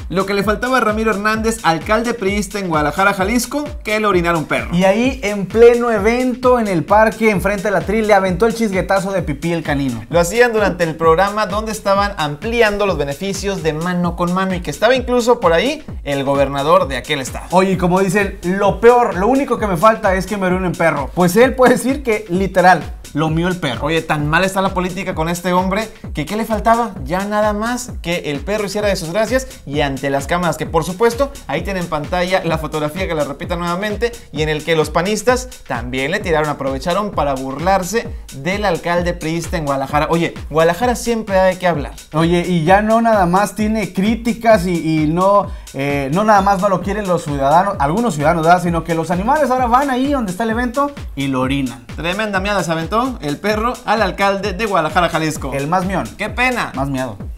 Lo que le faltaba a Ramiro Hernández, alcalde priista en Guadalajara, Jalisco, que le orinara un perro. Y ahí, en pleno evento en el parque, enfrente de la Tril, le aventó el chisguetazo de pipí el canino. Lo hacían durante el programa donde estaban ampliando los beneficios de mano con mano y que estaba incluso por ahí el gobernador de aquel estado. Oye, como dicen, lo peor, lo único que me falta es que me orine un perro. Pues él puede decir que, literal, lo mío el perro. Oye, tan mal está la política con este hombre que ¿qué le faltaba? Ya nada más que el perro hiciera de sus gracias y ante las cámaras, que por supuesto ahí tienen en pantalla la fotografía que la repita nuevamente y en el que los panistas también le tiraron, aprovecharon para burlarse del alcalde priista en Guadalajara. Oye, Guadalajara siempre da de qué hablar. Oye, y ya no nada más tiene críticas y no nada más no lo quieren los ciudadanos, algunos ciudadanos, ¿verdad? Sino que los animales ahora van ahí donde está el evento y lo orinan. Tremenda miada se aventó el perro al alcalde de Guadalajara, Jalisco. El más mión. ¡Qué pena! Más miado.